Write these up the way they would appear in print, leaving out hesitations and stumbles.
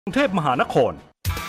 กรุงเทพมหานคร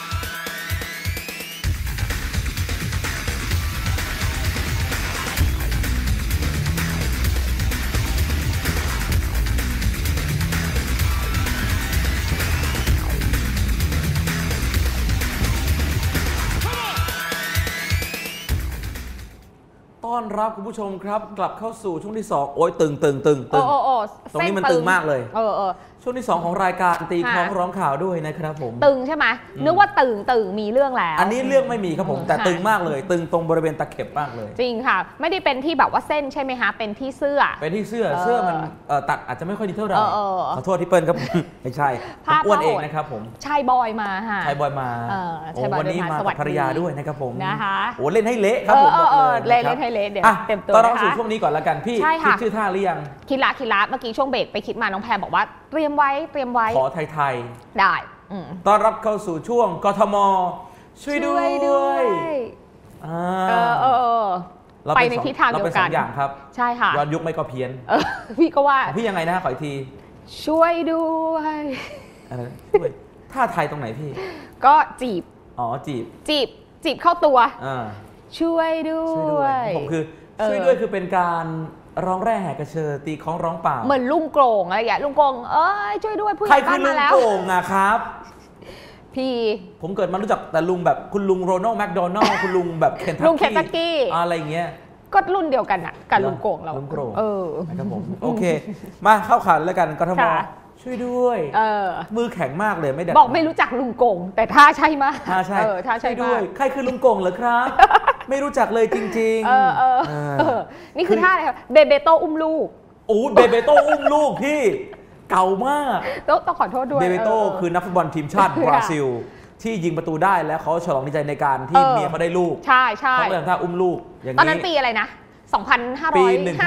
ต้อนรับคุณผู้ชมครับกลับเข้าสู่ช่วงที่2โอ้ยตึงตรงนี้มันตึงมากเลยช่วงที่2ของรายการตีคล้องร้องข่าวด้วยนะครับผมตึงใช่ไหมนึกว่าตึงมีเรื่องแล้วอันนี้เรื่องไม่มีครับผมแต่ตึงมากเลยตึงตรงบริเวณตะเข็บมากเลยจริงค่ะไม่ได้เป็นที่แบบว่าเส้นใช่ไหมคะเป็นที่เสื้อมันตัดอาจจะไม่ค่อยดีเท่าไหร่ขอโทษที่เปิ้ลครับไม่ใช่อ้วนเองนะครับผมชายบอยมาค่ะชายบอยมาวันนี้มากับภรรยาด้วยนะครับผมนะคะโอ้เล่นให้เละครับผมบอกเลยเล่นให้เละเดี๋ยวเต็มตัวต้องสู่ช่วงนี้ก่อนละกันพี่คิดชื่อท่าหรือยังคิดละเมื่อกี้ช่วงเบรกไปคิดมาน้องแพรบอกว่าเตรียมไว้ขอไทยได้ต้อนรับเข้าสู่ช่วงกทมช่วยด้วยไปในทิศทางเดียวกันเราเป็น2 อย่างครับใช่ค่ะย้อนยุคไม่ก็เพี้ยนพี่ก็ว่าพี่ยังไงนะขออีกทีช่วยด้วยอะไรท่าไทยตรงไหนพี่ก็จีบจีบเข้าตัวช่วยด้วยผมคือช่วยด้วยคือเป็นการร้องแร่แหกกระเชอตีคล้องร้องเปล่าเหมือนลุงโกงอะไรอย่างลุงโกงช่วยด้วยผู้ใหญ่บ้านมาแล้วใครคือลุงโกงอะครับพี่ผมเกิดมารู้จักแต่ลุงแบบคุณลุงโรนัลด์แมคโดนัลด์คุณลุงแบบเคนทักกี้อะไรเงี้ยก็รุ่นเดียวกันอะกับลุงโกงเราลุงโกงนะครับผมโอเคมาเข้าขันแล้วกันกทมช่วยด้วยมือแข็งมากเลยไม่ได้บอกไม่รู้จักลุงโกงแต่ท่าใช่มากท่าใช่ด้วยใครคือลุงโกงเหรอครับไม่รู้จักเลยจริงๆนี่คือท่าอะไรครับเบเบโตอุ้มลูกโอ้เบเบโตอุ้มลูกพี่เก่ามากต้องขอโทษด้วยเบเบโตคือนักฟุตบอลทีมชาติบราซิลที่ยิงประตูได้และเขาฉลองดีใจในการที่เมียเขาได้ลูกใช่เขาเลยทำท่าอุ้มลูกอย่างนี้ตอนนั้นปีอะไรนะปี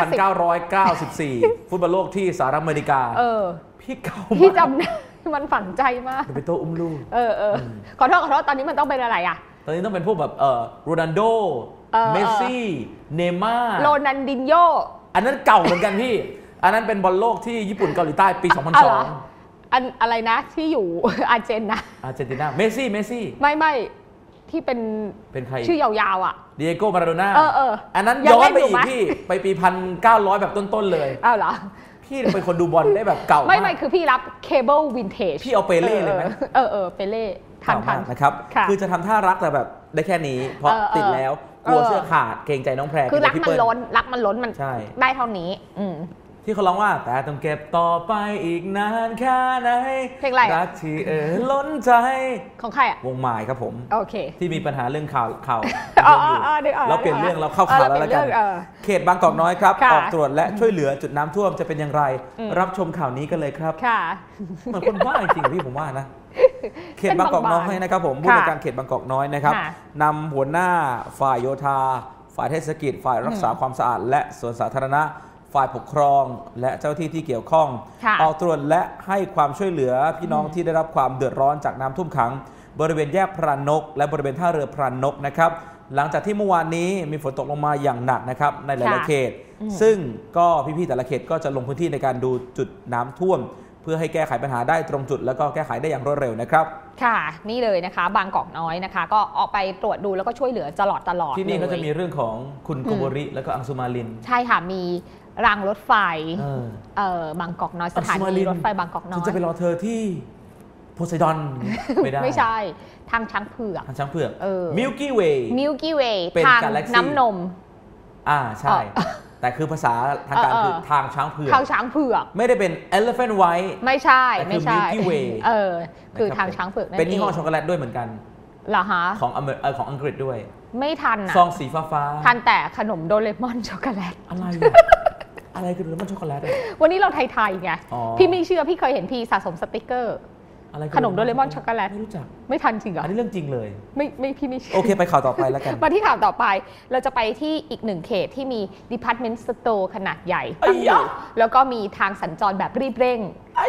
1994 ฟุตบอลโลกที่สหรัฐอเมริกาพี่เก่าพี่จำมันฝังใจมากเบเบโตอุ้มลูกขอโทษตอนนี้มันต้องเป็นอะไรอ่ะตอนนี้ต้องเป็นพวกแบบโรนัลโดเมสซี่เนย์ม่าร์โรนัลดินโญอันนั้นเก่าเหมือนกันพี่อันนั้นเป็นบอลโลกที่ญี่ปุ่นเกาหลีใต้ปี 2002 อะไรนะที่อยู่อาร์เจนตินาเมสซี่ไม่ที่เป็นใครชื่อยาวๆอ่ะดิเอโกมาราโดน่าอันนั้นย้อนไปอีกพี่ไปปี 1900 แบบต้นๆเลยอ้าวเหรอพี่เป็นคนดูบอลได้แบบเก่าไม่คือพี่รับเคเบิลวินเทจพี่เอาเปเล่เลยไหมเปเล่ทันนะครับคือจะทำท่ารักแต่แบบได้แค่นี้เพราะติดแล้วกลัวเสื้อขาดเกรงใจน้องแพรคือรักมันล้นมันได้เท่านี้ที่เขาร้องว่าแต่ต้องเก็บต่อไปอีกนานแค่ไหนเพลงอะไรรักที่ล้นใจของใครอ่ะวงหมายครับผมโอเคที่มีปัญหาเรื่องข่าวเราเปลี่ยนเรื่องเราเข้าข่าวแล้วละกันเขตบางกอกน้อยครับออกตรวจและช่วยเหลือจุดน้ำท่วมจะเป็นอย่างไรรับชมข่าวนี้กันเลยครับเหมือนคนบ้าจริงๆพี่ผมว่านะเขตบางกอกน้อยนะครับผมผู้ในการเขตบางกอกน้อยนะครับนำหัวหน้าฝ่ายโยธาฝ่ายเทศกิจฝ่ายรักษาความสะอาดและสวนสาธารณะฝ่ายปกครองและเจ้าที่ที่เกี่ยวข้องออกตรวจและให้ความช่วยเหลือพี่น้องที่ได้รับความเดือดร้อนจากน้ำท่วมขังบริเวณแยกพรานกและบริเวณท่าเรือพรานกนะครับหลังจากที่เมื่อวานนี้มีฝนตกลงมาอย่างหนักนะครับในหลายๆเขตซึ่งก็พี่ๆแต่ละเขตก็จะลงพื้นที่ในการดูจุดน้ำท่วมเพื่อให้แก้ไขปัญหาได้ตรงจุดแล้วก็แก้ไขได้อย่างรวดเร็วนะครับค่ะนี่เลยนะคะบางกอกน้อยนะคะก็ออกไปตรวจดูแล้วก็ช่วยเหลือตลอดที่นี่ก็จะมีเรื่องของคุณโกโบริแล้วก็อังสุมาลินใช่ค่ะมีรางรถไฟบางกอกน้อยสถานีรถไฟบางกอกน้อยจะไปรอเธอที่โพไซดอนไม่ได้ไม่ใช่ทางช้างเผือกมิลกี้เวย์ทางน้ำนมใช่แต่คือภาษาทางการคือทางช้างเผือกไม่ได้เป็น elephant white ไม่ใช่คือ Milky Way คือทางช้างเผือกนั่นเองเป็นยี่ห้อช็อกโกแลตด้วยเหมือนกันเหรอฮะของอังกฤษด้วยไม่ทันซองสีฟ้าทันแต่ขนมโดเรมอนช็อกโกแลตอะไรคือโดเรมอนช็อกโกแลตวันนี้เราไทยไงพี่ไม่เชื่อพี่เคยเห็นพี่สะสมสติกเกอร์ขนมโดเรมอนช็อกโกแลตไม่รู้จักไม่ทันจริงเหรออันนี้เรื่องจริงเลยไม่พี่ไม่โอเคไปข่าวต่อไปแล้วกันมาที่ข่าวต่อไปเราจะไปที่อีกหนึ่งเขตที่มี Department Store ขนาดใหญ่ตั้งอยู่แล้วก็มีทางสัญจรแบบรีบเร่ง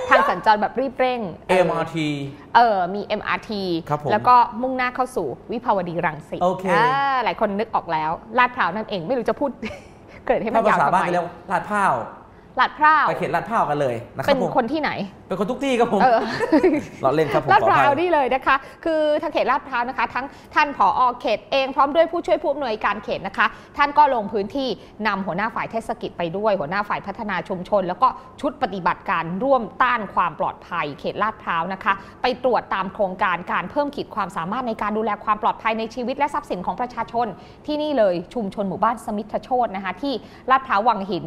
MRT มี MRT แล้วก็มุ่งหน้าเข้าสู่วิภาวดีรังสิตหลายคนนึกออกแล้วลาดพร้าวนั่นเองไม่รู้จะพูดเกิดให้มันยาวทำไมภาษาบ้านไปแล้วลาดพร้าวไปเขตลาดพร้าวกันเลยนะครับเป็นคนที่ไหนเป็นคนทุกที่ครับผมเราเล่นครับผมลาดพร้าวนี่เลยนะคะคือทางเขตลาดพร้าวนะคะทั้งท่านผอ.เขตเองพร้อมด้วยผู้ช่วยผู้อำนวยการเขตนะคะท่านก็ลงพื้นที่นำหัวหน้าฝ่ายเทศกิจไปด้วยหัวหน้าฝ่ายพัฒนาชุมชนแล้วก็ชุดปฏิบัติการร่วมต้านความปลอดภัยเขตลาดพร้าวนะคะไปตรวจตามโครงการการเพิ่มขีดความสามารถในการดูแลความปลอดภัยในชีวิตและทรัพย์สินของประชาชนที่นี่เลยชุมชนหมู่บ้านสมิทธโชตินะคะที่ลาดพร้าววังหิน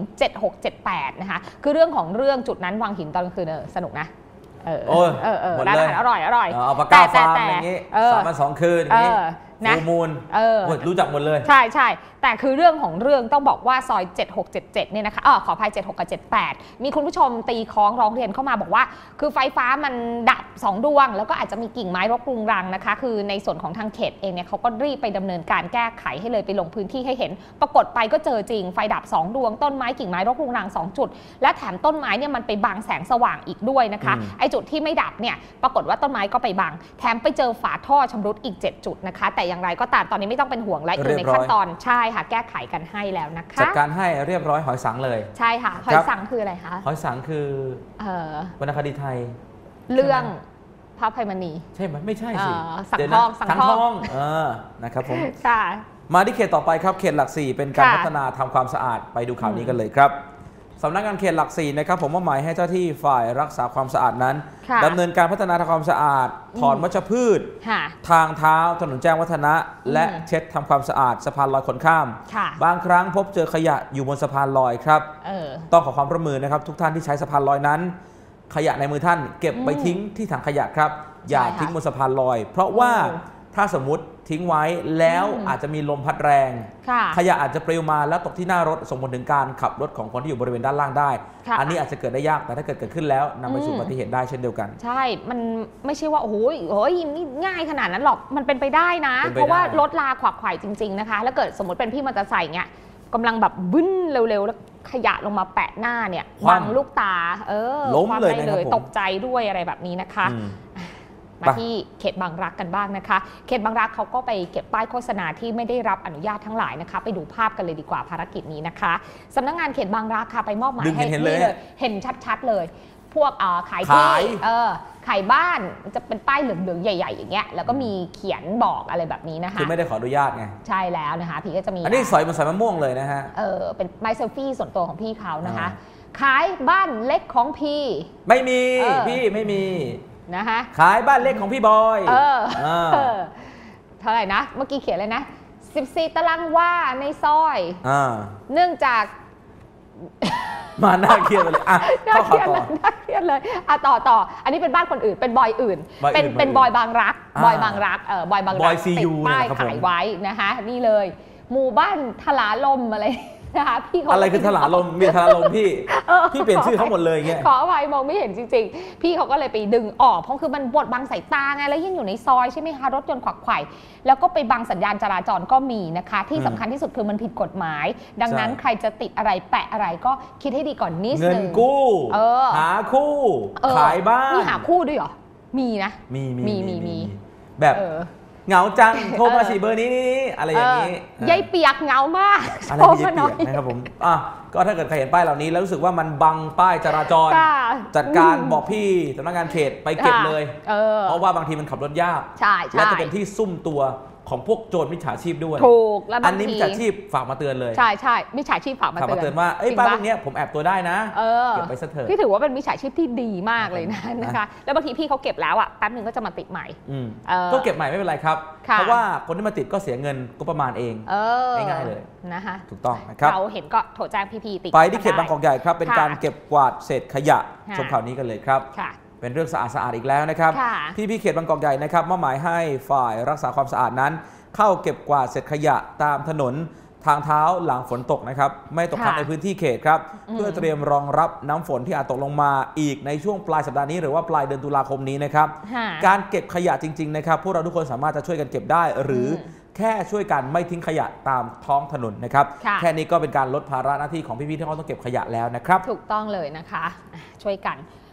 7678นะคะคือเรื่องของเรื่องจุดนั้นวังหินตอนกลางคืนสนุกนะร้านอาหารอร่อยเอาปากกาฟาร์มอย่างนี้3 วัน 2 คืนอย่างนี้ฟูมูลรู้จักหมดเลยใช่แต่คือเรื่องของเรื่องต้องบอกว่าซอย7677เนี่ยนะคะขออภัย76กับ78มีคุณผู้ชมตีค้องร้องเรียนเข้ามาบอกว่าคือไฟฟ้ามันดับ2ดวงแล้วก็อาจจะมีกิ่งไม้รกรุงรังนะคะคือในส่วนของทางเขตเองเนี่ยเขาก็รีบไปดำเนินการแก้ไขให้เลยไปลงพื้นที่ให้เห็นปรากฏไปก็เจอจริงไฟดับ2ดวงต้นไม้กิ่งไม้รกรุงรัง2จุดและแถมต้นไม้เนี่ยมันไปบังแสงสว่างอีกด้วยนะคะไอจุดที่ไม่ดับเนี่ยปรากฏว่าต้นไม้ก็ไปบังแถมไปเจอฝาท่อชำรุดอีก7จุดนะคะแต่อย่างไรก็ตามตอนนี้ไม่ต้องเป็นห่วงและอยู่ในขั้นตอนใช่ค่ะแก้ไขกันให้แล้วนะคะจัดการให้เรียบร้อยหอยสังเลยใช่ค่ะหอยสังคืออะไรคะหอยสังคือวรรณคดีไทยเรื่องพระอภัยมณีใช่ไหมไม่ใช่สิสังทองนะครับผมมาที่เขตต่อไปครับเขตหลัก4เป็นการพัฒนาทำความสะอาดไปดูข่าวนี้กันเลยครับสำนักงานเขตหลัก4นะครับผมมอบหมายให้เจ้าที่ฝ่ายรักษาความสะอาดนั้นดำเนินการพัฒนาทำความสะอาดถอนวัชพืชทางเท้าถนนแจ้งวัฒนะและเช็ดทำความสะอาดสะพานลอยคนข้ามบางครั้งพบเจอขยะอยู่บนสะพานลอยครับต้องขอความร่วมมือนะครับทุกท่านที่ใช้สะพานลอยนั้นขยะในมือท่านเก็บไปทิ้งที่ถังขยะครับอย่าทิ้งบนสะพานลอยเพราะว่าถ้าสมมุติทิ้งไว้แล้วอาจจะมีลมพัดแรงขยะอาจจะปลิวมาแล้วตกที่หน้ารถส่งผลถึงการขับรถของคนที่อยู่บริเวณด้านล่างได้อันนี้อาจจะเกิดได้ยากแต่ถ้าเกิดขึ้นแล้วนำไปสู่อุบัติเหตุได้เช่นเดียวกันใช่มันไม่ใช่ว่าโอ้ยนี่ง่ายขนาดนั้นหรอกมันเป็นไปได้นะเพราะว่ารถลาขวักไขว่จริงๆนะคะแล้วเกิดสมมติเป็นพี่มอเตอร์ไซค์เงี้ยกำลังแบบบึ้นเร็วๆแล้วขยะลงมาแปะหน้าเนี่ยบังลูกตาล้มเลยนะครับตกใจด้วยอะไรแบบนี้นะคะมาที่เขตบางรักกันบ้างนะคะเขตบางรักเขาก็ไปเก็บป้ายโฆษณาที่ไม่ได้รับอนุญาตทั้งหลายนะคะไปดูภาพกันเลยดีกว่าภารกิจนี้นะคะสำนักงานเขตบางรักค่ะไปมอบหมายให้นี่เลยเห็นชัดๆเลยพวกขายที่ขายบ้านจะเป็นป้ายเหลืองๆใหญ่ๆอย่างเงี้ยแล้วก็มีเขียนบอกอะไรแบบนี้นะคะคือไม่ได้ขออนุญาตไงใช่แล้วนะคะพี่ก็จะมีอันนี้สอยมันสอยมะม่วงเลยนะฮะเป็นไม้เซลฟี่ส่วนตัวของพี่เขานะคะขายบ้านเล็กของพี่ไม่มีพี่ไม่มีนะคะขายบ้านเล็กของพี่บอยเท่าไหร่นะเมื่อกี้เขียนเลยนะ14ตารางวาในซอยเนื่องจากมาหน้าเครียดเลยเข้าข่าวต่อน่าเครียดเลยต่ออันนี้เป็นบ้านคนอื่นเป็นบอยอื่นเป็นบอยบางรักบอยบางรักบอยบางรักติดป้ายขายไว้นะคะนี่เลยหมู่บ้านทลาลมอะไรนะคะพี่อะไรคือทลาลมมีทลาลมพี่เปลี่ยนชื่อเขาหมดเลยเงี้ยขออภัยมองไม่เห็นจริงๆพี่เขาก็เลยไปดึงออกเพราะคือมันบดบังสายตาไงแล้วยิ่งอยู่ในซอยใช่ไหมคะรถยนต์ขวักไขว่แล้วก็ไปบังสัญญาณจราจรก็มีนะคะที่สำคัญที่สุดคือมันผิดกฎหมายดังนั้นใครจะติดอะไรแปะอะไรก็คิดให้ดีก่อนนิดนึงเงินกู้หาคู่ขายบ้านมีหาคู่ด้วยเหรอมีนะมีแบบเหงาจังโทรมาสิเบอร์นี้อะไรอย่างนี้ยายเปียกเหงามากอะไรยายเปียกนะครับผมก็ถ้าเกิดใครเห็นป้ายเหล่านี้แล้วรู้สึกว่ามันบังป้ายจราจรจัดการบอกพี่สำนักงานเขตไปเก็บเลยเพราะว่าบางทีมันขับรถยากและจะเป็นที่ซุ่มตัวของพวกโจรมิจฉาชีพด้วยถูกแล้วอันนี้มิจฉาชีพฝากมาเตือนเลยใช่มิจฉาชีพฝากมาเตือนว่าป้ายพวกนี้ผมแอบตัวได้นะเก็บไปซะเถอะพี่ถือว่าเป็นมิจฉาชีพที่ดีมากเลยนะคะแล้วบางทีพี่เขาเก็บแล้วแป๊บนึงก็จะมาติดใหม่ก็เก็บใหม่ไม่เป็นไรครับเพราะว่าคนที่มาติดก็เสียเงินก็ประมาณเองง่ายๆเลยนะคะถูกต้องนะครับเราเห็นก็โทรแจ้งพี่ติดไปที่เขตบางกอกใหญ่ครับเป็นการเก็บกวาดเศษขยะชมข่าวนี้กันเลยครับเป็นเรื่องสะอาดอีกแล้วนะครับที่พี่เขตบางกอกใหญ่นะครับมอบหมายให้ฝ่ายรักษาความสะอาดนั้นเข้าเก็บกวาดเศษขยะตามถนนทางเท้าหลังฝนตกนะครับไม่ตกค้างในพื้นที่เขตครับเพื่อเตรียมรองรับน้ำฝนที่อาจตกลงมาอีกในช่วงปลายสัปดาห์นี้หรือว่าปลายเดือนตุลาคมนี้นะครับการเก็บขยะจริงๆนะครับพวกเราทุกคนสามารถจะช่วยกันเก็บได้หรือแค่ช่วยกันไม่ทิ้งขยะตามท้องถนนนะครับแค่นี้ก็เป็นการลดภาระหน้าที่ของพี่ๆที่เขาต้องเก็บขยะแล้วนะครับถูกต้องเลยนะคะช่วยกัน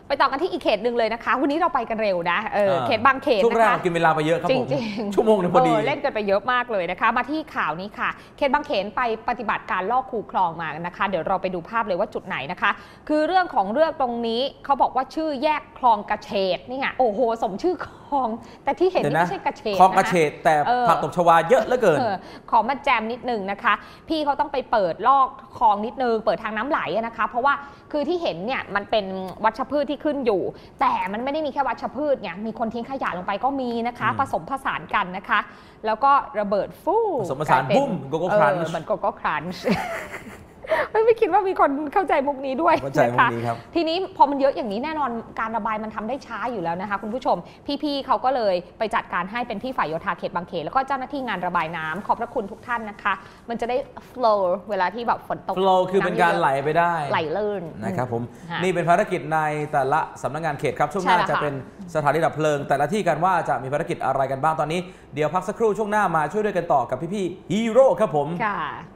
ไปต่อกันที่อีกเขตหนึ่งเลยนะคะวันนี้เราไปกันเร็วนะเขตบางเขตนะคะช่วงแรกกินเวลาไปเยอะครับผมจริงชั่วโมงนึงพอดีเล่นกันไปเยอะมากเลยนะคะมาที่ข่าวนี้ค่ะเขตบางเขนไปปฏิบัติการลอกคูคลองมานะคะเดี๋ยวเราไปดูภาพเลยว่าจุดไหนนะคะคือเรื่องของเรื่องตรงนี้เขาบอกว่าชื่อแยกคลองกระเฉดนี่ไงโอ้โหสมชื่อคลองแต่ที่เห็นนี่ไม่ใช่กระเฉดคลองกระเฉดแต่ผักตบชวาเยอะเหลือเกินขอมาแจมนิดนึงนะคะพี่เขาต้องไปเปิดลอกคลองนิดนึงเปิดทางน้ำไหลนะคะเพราะว่าคือที่เห็นเนี่ยมันเป็นวัชพืชที่ขึ้นอยู่แต่มันไม่ได้มีแค่วัชพืชไงมีคนทิ้งขยะลงไปก็มีนะคะผสมผสานกันนะคะแล้วก็ระเบิดฟู่ผสมผสานบุ้มโกโก้ครันช์มันโกโก้ครันช์ไม่คิดว่ามีคนเข้าใจมุกนี้ด้วยนะคะทีนี้พอมันเยอะอย่างนี้แน่นอนการระบายมันทำได้ช้าอยู่แล้วนะคะคุณผู้ชมพี่ๆเขาก็เลยไปจัดการให้เป็นพี่ฝ่ายโยธาเขตบางเขนแล้วก็เจ้าหน้าที่งานระบายน้ำขอบพระคุณทุกท่านนะคะมันจะได้ flow เวลาที่แบบฝนตก flow คือเป็นการไหลไปได้ไหลลื่นนะครับผมนี่เป็นภารกิจในแต่ละสำนักงานเขตครับช่วงหน้าจะเป็นสถานีดับเพลิงแต่ละที่กันว่าจะมีภารกิจอะไรกันบ้างตอนนี้เดี๋ยวพักสักครู่ช่วงหน้ามาช่วยด้วยกันต่อกับพี่ๆฮีโร่ครับผมค่ะ